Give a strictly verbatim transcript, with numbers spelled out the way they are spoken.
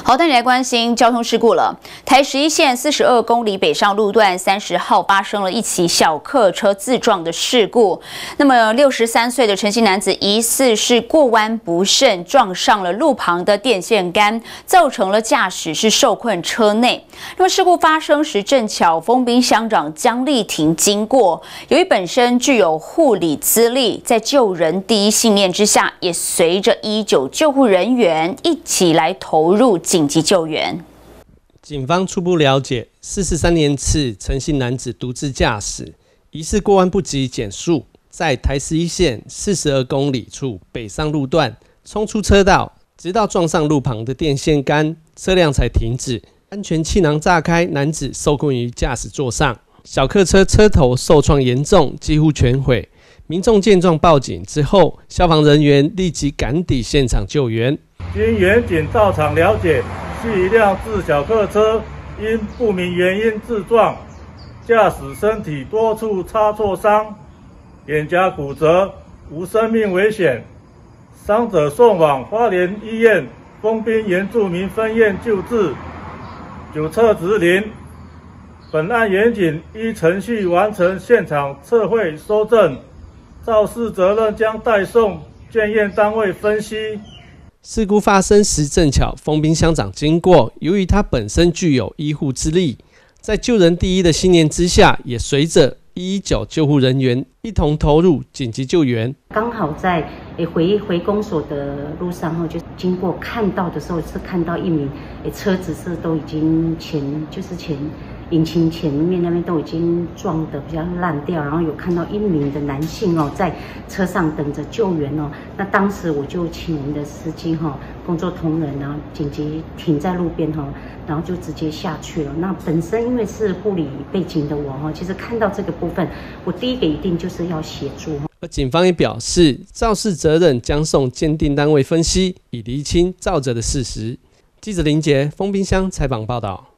好，带你来关心交通事故了。台十一线四十二公里北上路段三十号发生了一起小客车自撞的事故。那么六十三岁的陈姓男子疑似是过弯不慎，撞上了路旁的电线杆，造成了驾驶是受困车内。那么事故发生时，正巧丰滨乡长江丽婷经过，由于本身具有护理资历，在救人第一信念之下，也随着一九救护人员一起来投入紧急救援。 警方初步了解，四十三年次陈姓男子独自驾驶，疑似过弯不及减速，在台十一线四十二公里处北上路段冲出车道，直到撞上路旁的电线杆，车辆才停止。安全气囊炸开，男子受困于驾驶座上，小客车车头受创严重，几乎全毁。民众见状报警之后，消防人员立即赶抵现场救援。 经员警到场了解，是一辆自小客车因不明原因自撞，驾驶身体多处擦挫伤，脸颊骨折，无生命危险。伤者送往花莲医院丰滨原住民分院救治，酒测值零。本案员警依程序完成现场测绘收证，肇事责任将带送检验单位分析。 事故发生时正巧丰滨乡长经过，由于他本身具有医护资历，在救人第一的信念之下，也随着一一九救护人员一同投入紧急救援。 刚好在回回公所的路上后，就经过看到的时候，是看到一名车子是都已经前就是前引擎前面那边都已经撞得比较烂掉，然后有看到一名的男性哦在车上等着救援哦。那当时我就请我们的司机哈、哦、工作同仁，然后紧急停在路边哈、哦，然后就直接下去了。那本身因为是护理背景的我哈，其实看到这个部分，我第一个一定就是要协助。 而警方也表示，肇事责任将送鉴定单位分析，以厘清肇责的事实。记者林杰丰滨乡采访报道。